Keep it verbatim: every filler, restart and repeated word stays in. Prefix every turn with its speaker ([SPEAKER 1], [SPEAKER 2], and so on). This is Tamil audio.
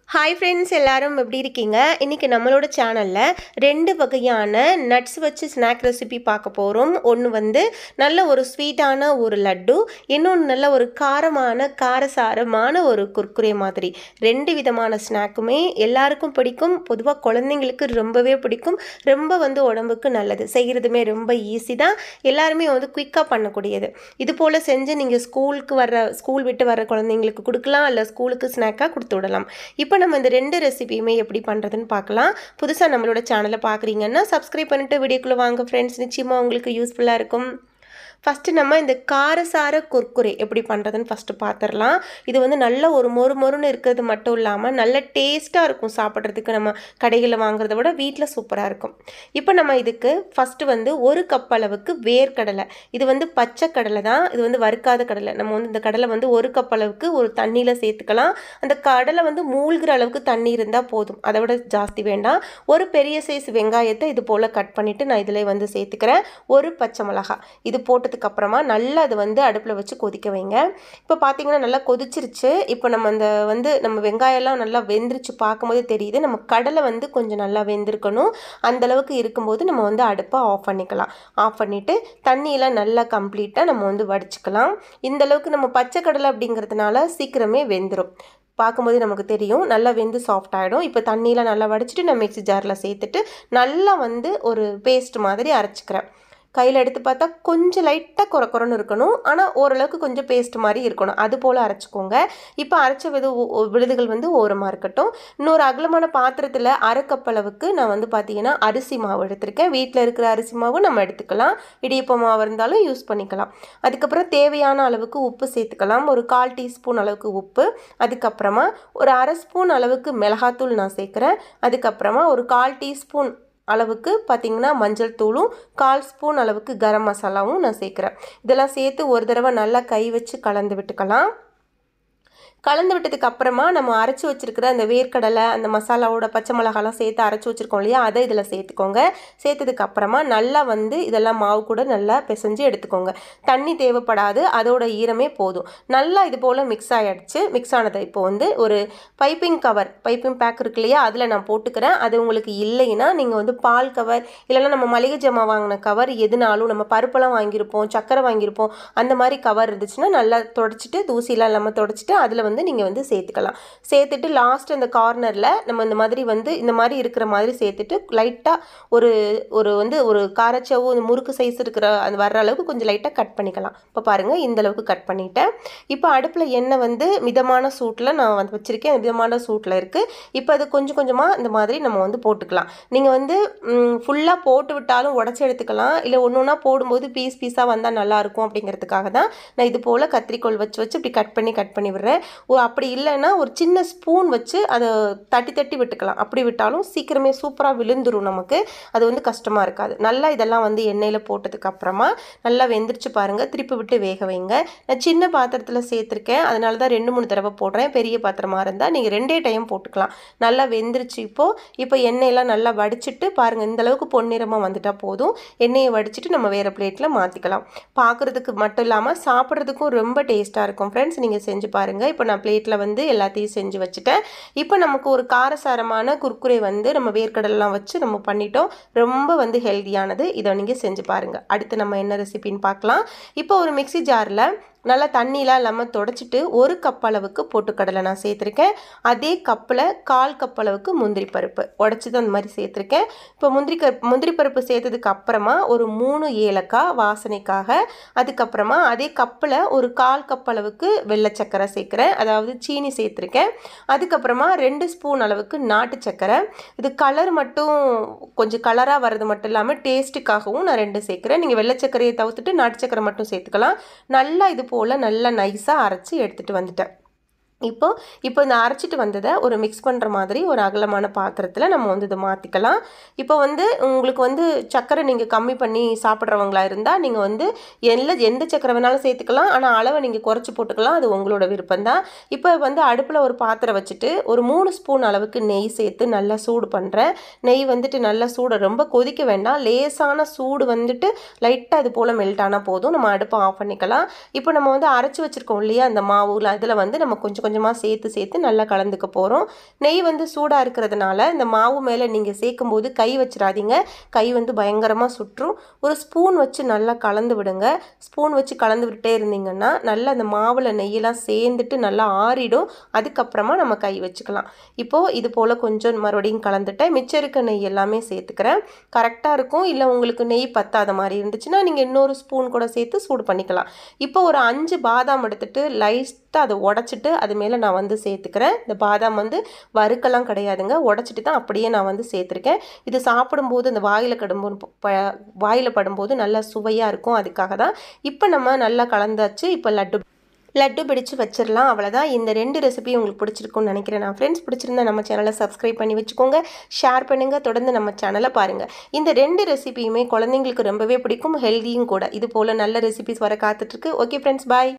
[SPEAKER 1] ஹாய் ஃப்ரெண்ட்ஸ், எல்லாரும் எப்படி இருக்கீங்க? இன்றைக்கி நம்மளோட சேனலில் ரெண்டு வகையான நட்ஸ் வச்சு ஸ்நாக் ரெசிபி பார்க்க போகிறோம். ஒன்று வந்து நல்ல ஒரு ஸ்வீட்டான ஒரு லட்டு, இன்னொன்று நல்ல ஒரு காரமான காரசாரமான ஒரு குர்குரே மாதிரி. ரெண்டு விதமான ஸ்நாக்குமே எல்லாருக்கும் பிடிக்கும். பொதுவாக குழந்தைங்களுக்கு ரொம்பவே பிடிக்கும். ரொம்ப வந்து உடம்புக்கு நல்லது. செய்கிறதுமே ரொம்ப ஈஸி தான். எல்லாருமே வந்து குயிக்காக பண்ணக்கூடியது. இது போல் செஞ்சு நீங்கள் ஸ்கூலுக்கு வர்ற ஸ்கூல் விட்டு வர குழந்தைங்களுக்கு கொடுக்கலாம், இல்லை ஸ்கூலுக்கு ஸ்நாக்காக கொடுத்து விடலாம். இப்போ நம்ம இந்த ரெண்டு ரெசிபியுமே எப்படி பண்ணுறதுன்னு பார்க்கலாம். புதுசாக நம்மளோட சேனலை பார்க்குறீங்கன்னா சப்ஸ்கிரைப் பண்ணிட்டு வீடியோக்குள்ளே வாங்க ஃப்ரெண்ட்ஸ். நிச்சயமாக உங்களுக்கு யூஸ்ஃபுல்லாக இருக்கும். ஃபஸ்ட்டு நம்ம இந்த காரசார குர்குரே எப்படி பண்ணுறதுன்னு ஃபஸ்ட்டு பார்த்துடலாம். இது வந்து நல்ல ஒரு மொறு மொறுன்னு இருக்கிறது மட்டும் இல்லாமல் நல்ல டேஸ்ட்டாக இருக்கும். சாப்பிட்றதுக்கு நம்ம கடைகளில் வாங்குறத விட வீட்டில் சூப்பராக இருக்கும். இப்போ நம்ம இதுக்கு ஃபஸ்ட்டு வந்து ஒரு கப் அளவுக்கு வேர்க்கடலை, இது வந்து பச்சை கடலை தான், இது வந்து வறுக்காத கடலை. நம்ம வந்து இந்த கடலை வந்து ஒரு கப் அளவுக்கு ஒரு தண்ணியில் சேர்த்துக்கலாம். அந்த கடலை வந்து மூழ்கிற அளவுக்கு தண்ணி இருந்தால் போதும், அதை விட ஜாஸ்தி வேண்டாம். ஒரு பெரிய சைஸ் வெங்காயத்தை இது போல் கட் பண்ணிவிட்டு நான் இதில் வந்து சேர்த்துக்கிறேன். ஒரு பச்சை மிளகாய் இது போட்டு அப்புறமா நல்லா அது வந்து அடுப்பில் வச்சு கொதிக்க வைங்க. இப்போ பார்த்தீங்கன்னா நல்லா கொதிச்சிருச்சு. இப்போ நம்ம அந்த வந்து நம்ம வெங்காயம்லாம் நல்லா வெந்துருச்சு, பார்க்கும்போது தெரியுது. நம்ம கடலை வந்து கொஞ்சம் நல்லா வெந்திருக்கணும். அந்தளவுக்கு இருக்கும்போது நம்ம வந்து அடுப்பை ஆஃப் பண்ணிக்கலாம். ஆஃப் பண்ணிவிட்டு தண்ணியெல்லாம் நல்லா கம்ப்ளீட்டாக நம்ம வந்து வடிச்சுக்கலாம். இந்தளவுக்கு நம்ம பச்சை கடலை அப்படிங்கிறதுனால சீக்கிரமே வெந்துடும். பார்க்கும்போது நமக்கு தெரியும் நல்லா வெந்து சாஃப்ட் ஆகிடும். இப்போ தண்ணியெலாம் நல்லா வடிச்சிட்டு நான் மிக்ஸி ஜாரில் சேர்த்துட்டு நல்லா வந்து ஒரு பேஸ்ட் மாதிரி அரைச்சிக்கிறேன். கையில் எடுத்து பார்த்தா கொஞ்சம் லைட்டாக குறை குறைன்னு இருக்கணும், ஆனால் ஓரளவுக்கு கொஞ்சம் பேஸ்ட் மாதிரி இருக்கணும். அது போல் அரைச்சிக்கோங்க. இப்போ அரைச்ச விது விழுதுகள் வந்து ஓரமாக இருக்கட்டும். இன்னொரு அகலமான பாத்திரத்தில் அரை கப் அளவுக்கு நான் வந்து பார்த்தீங்கன்னா அரிசி மாவு எடுத்திருக்கேன். வீட்டில் இருக்கிற அரிசி மாவு நம்ம எடுத்துக்கலாம். இடியப்ப மாவு இருந்தாலும் யூஸ் பண்ணிக்கலாம். அதுக்கப்புறம் தேவையான அளவுக்கு உப்பு சேர்த்துக்கலாம். ஒரு கால் டீஸ்பூன் அளவுக்கு உப்பு. அதுக்கப்புறமா ஒரு அரை ஸ்பூன் அளவுக்கு மிளகாத்தூள் நான் சேர்க்குறேன். அதுக்கப்புறமா ஒரு கால் டீஸ்பூன் அளவுக்கு பார்த்திங்கன்னா மஞ்சள் தூளும் கால் ஸ்பூன் அளவுக்கு கரம் மசாலாவும் நான் சேர்க்குறேன். இதெல்லாம் சேர்த்து ஒரு தடவை நல்லா கை வச்சு கலந்து விட்டுக்கலாம். கலந்து விட்டதுக்கு அப்புறமா நம்ம அரைச்சி வச்சுருக்கிற அந்த வேர்க்கடலை, அந்த மசாலாவோட பச்சை மிளகாலாம் சேர்த்து அரைச்சி வச்சுருக்கோம் இல்லையா, அதை இதில் சேர்த்துக்கோங்க. சேர்த்ததுக்கு அப்புறமா நல்லா வந்து இதெல்லாம் மாவு கூட நல்லா பிசைஞ்சு எடுத்துக்கோங்க. தண்ணி தேவைப்படாது, அதோட ஈரமே போதும். நல்லா இது போல் மிக்ஸ் ஆகிடுச்சு. மிக்ஸ் ஆனதை இப்போ வந்து ஒரு பைப்பிங் கவர், பைப்பிங் பேக் இருக்கு இல்லையா, அதில் நான் போட்டுக்கிறேன். அது உங்களுக்கு இல்லைன்னா நீங்கள் வந்து பால் கவர், இல்லைன்னா நம்ம மளிகை ஜாமான் வாங்கின கவர், எதுனாலும் நம்ம பருப்பெல்லாம் வாங்கியிருப்போம், சக்கரை வாங்கியிருப்போம், அந்த மாதிரி கவர் இருந்துச்சுன்னா நல்லா தொடச்சிட்டு தூசிலாம் இல்லாமல் தொடச்சிட்டு அதில் வந்து நீங்கள் வந்து சேர்த்துக்கலாம். சேர்த்துட்டு லாஸ்ட் அந்த கார்னரில் நம்ம இந்த மாதிரி வந்து இந்த மாதிரி இருக்கிற மாதிரி சேர்த்துட்டு லைட்டாக ஒரு ஒரு வந்து ஒரு காரச்சவு முறுக்கு சைஸ் இருக்கிற அது வர்ற அளவுக்கு கொஞ்சம் லைட்டாக கட் பண்ணிக்கலாம். இப்போ பாருங்கள், இந்த அளவுக்கு கட் பண்ணிட்டேன். இப்போ அடுப்பில் எண்ணெய் வந்து மிதமான சூட்டில் நான் வந்து வச்சுருக்கேன். மிதமான சூட்டில் இருக்குது. இப்போ அது கொஞ்சம் கொஞ்சமாக இந்த மாதிரி நம்ம வந்து போட்டுக்கலாம். நீங்கள் வந்து ஃபுல்லாக போட்டு விட்டாலும் உடச்சி எடுத்துக்கலாம், இல்லை ஒன்று ஒன்றா போடும்போது பீஸ் பீஸாக வந்தால் நல்லாயிருக்கும் அப்படிங்கிறதுக்காக தான் நான் இது போல் கத்திரிக்கோல் வச்சு வச்சு இப்படி கட் பண்ணி கட் பண்ணி விடுறேன். அப்படி இல்லைன்னா ஒரு சின்ன ஸ்பூன் வச்சு அதை தட்டி தட்டி விட்டுக்கலாம். அப்படி விட்டாலும் சீக்கிரமே சூப்பராக விழுந்துடும். நமக்கு அது வந்து கஷ்டமாக இருக்காது. நல்லா இதெல்லாம் வந்து எண்ணெயில் போட்டதுக்கு அப்புறமா நல்லா வெந்துருச்சு பாருங்கள். திருப்பி விட்டு வேக வைங்க. நான் சின்ன பாத்திரத்தில் சேர்த்துருக்கேன், அதனால தான் ரெண்டு மூணு தடவை போடுறேன். பெரிய பாத்திரமாக இருந்தால் நீங்கள் ரெண்டே டைம் போட்டுக்கலாம். நல்லா வெந்துருச்சு. இப்போது இப்போ எண்ணெயெல்லாம் நல்லா வடிச்சிட்டு பாருங்கள், இந்த அளவுக்கு பொன்னிறமாக வந்துட்டால் போதும். எண்ணெயை வடிச்சிட்டு நம்ம வேறு பிளேட்டில் மாற்றிக்கலாம். பார்க்குறதுக்கு மட்டும் இல்லாமல் சாப்பிட்றதுக்கும் ரொம்ப டேஸ்ட்டாக இருக்கும் ஃப்ரெண்ட்ஸ். நீங்கள் செஞ்சு பாருங்கள். இப்போ நான் பிளேட்டில் வந்து எல்லாத்தையும் செஞ்சு வச்சுட்டேன். இப்போ நமக்கு ஒரு காரசாரமான குர்குரே வந்து நம்ம வேர்க்கடலாம் வச்சு நம்ம பண்ணிட்டோம். ரொம்ப வந்து ஹெல்தியானது. இதை நீங்கள் செஞ்சு பாருங்கள். அடுத்து நம்ம என்ன ரெசிபின்னு பார்க்கலாம். இப்போ ஒரு மிக்ஸி ஜாரில் நல்லா தண்ணியெலாம் இல்லாமல் தொடச்சிட்டு ஒரு கப் அளவுக்கு பொட்டுக்கடலை நான் சேர்த்துருக்கேன். அதே கப்பில் கால் கப் அளவுக்கு முந்திரி பருப்பு உடச்சி தான் அந்த மாதிரி சேர்த்துருக்கேன். இப்போ முந்திரி க முந்திரி பருப்பு சேர்த்ததுக்கு அப்புறமா ஒரு மூணு ஏலக்காய் வாசனைக்காக, அதுக்கப்புறமா அதே கப்பில் ஒரு கால் கப் அளவுக்கு வெள்ளை சக்கரை சேர்க்குறேன், அதாவது சீனி சேர்த்துருக்கேன். அதுக்கப்புறமா ரெண்டு ஸ்பூன் அளவுக்கு நாட்டு சக்கரை. இது கலர் மட்டும் கொஞ்சம் கலராக வர்றது மட்டும் இல்லாமல் டேஸ்ட்டுக்காகவும் நான் ரெண்டு சேர்க்குறேன். நீங்கள் வெள்ளை சக்கரையை தவிர்த்துட்டு நாட்டு சக்கரை மட்டும் சேர்த்துக்கலாம். நல்லா இது போல் நல்லா நைஸாக அரைச்சி எடுத்துகிட்டு வந்துட்டேன். இப்போ இப்போ இந்த அரைச்சிட்டு வந்ததை ஒரு மிக்ஸ் பண்ணுற மாதிரி ஒரு அகலமான பாத்திரத்தில் நம்ம வந்து இதை மாற்றிக்கலாம். இப்போ வந்து உங்களுக்கு வந்து சக்கரை நீங்கள் கம்மி பண்ணி சாப்பிட்றவங்களா இருந்தால் நீங்கள் வந்து எல்லா எந்த சக்கரை வேணாலும் சேர்த்துக்கலாம், ஆனால் அளவை நீங்கள் குறைச்சி போட்டுக்கலாம். அது உங்களோட விருப்பம்தான். இப்போ வந்து அடுப்பில் ஒரு பாத்திரம் வச்சுட்டு ஒரு மூணு ஸ்பூன் அளவுக்கு நெய் சேர்த்து நல்லா சூடு பண்ணுறேன். நெய் வந்துட்டு நல்லா சூடு, ரொம்ப கொதிக்க வேண்டாம், லேசான சூடு வந்துட்டு லைட்டாக இது போல் மெல்ட் ஆனால் போதும். நம்ம அடுப்பை ஆஃப் பண்ணிக்கலாம். இப்போ நம்ம வந்து அரைச்சி வச்சுருக்கோம் இல்லையா அந்த மாவுல, அதில் வந்து நம்ம கொஞ்சம் கொஞ்சமாக சேர்த்து சேர்த்து நல்லா கலந்துக்க போகிறோம். நெய் வந்து சூடாக இருக்கிறதுனால இந்த மாவு மேலே நீங்கள் சேர்க்கும்போது கை வச்சிடாதீங்க, கை வந்து பயங்கரமாக சுற்றும். ஒரு ஸ்பூன் வச்சு நல்லா கலந்து விடுங்க. ஸ்பூன் வச்சு கலந்து விட்டே இருந்தீங்கன்னா நல்லா அந்த மாவில் நெய்யெல்லாம் சேர்ந்துட்டு நல்லா ஆறிடும். அதுக்கப்புறமா நம்ம கை வச்சுக்கலாம். இப்போது இது போல் கொஞ்சம் மறுபடியும் கலந்துட்டேன். மிச்சம் இருக்க நெய் எல்லாமே சேர்த்துக்கிறேன். கரெக்டாக இருக்கும். இல்லை உங்களுக்கு நெய் பத்தாத மாதிரி இருந்துச்சுன்னா நீங்கள் இன்னொரு ஸ்பூன் கூட சேர்த்து சூடு பண்ணிக்கலாம். இப்போ ஒரு அஞ்சு பாதாம் எடுத்துட்டு லைட்டாக அதை உடச்சிட்டு அது மேலே நான் வந்து சேர்த்துக்கிறேன். இந்த பாதாம் வந்து வறுக்கலாம் கிடையாதுங்க, உடச்சிட்டு தான் அப்படியே நான் வந்து சேர்த்துருக்கேன். இது சாப்பிடும்போது இந்த வாயில் கடும்போது ப வாயில் படும்போது நல்லா சுவையாக இருக்கும். அதுக்காக தான். இப்போ நம்ம நல்லா கலந்தாச்சு. இப்போ லட்டு லட்டு பிடிச்சு வச்சிடலாம். அவ்வளோதான். இந்த ரெண்டு ரெசிபி உங்களுக்கு பிடிச்சிருக்கும்னு நினைக்கிறேன். நான் ஃப்ரெண்ட்ஸ் பிடிச்சிருந்தா நம்ம சேனலை சப்ஸ்கிரைப் பண்ணி வச்சுக்கோங்க, ஷேர் பண்ணுங்கள், தொடர்ந்து நம்ம சேனலை பாருங்கள். இந்த ரெண்டு ரெசிபியுமே குழந்தைங்களுக்கு ரொம்பவே பிடிக்கும், ஹெல்தியும் கூட. இது போல் நல்ல ரெசிபிஸ் வர காத்துட்ருக்கு. ஓகே ஃப்ரெண்ட்ஸ், பாய்.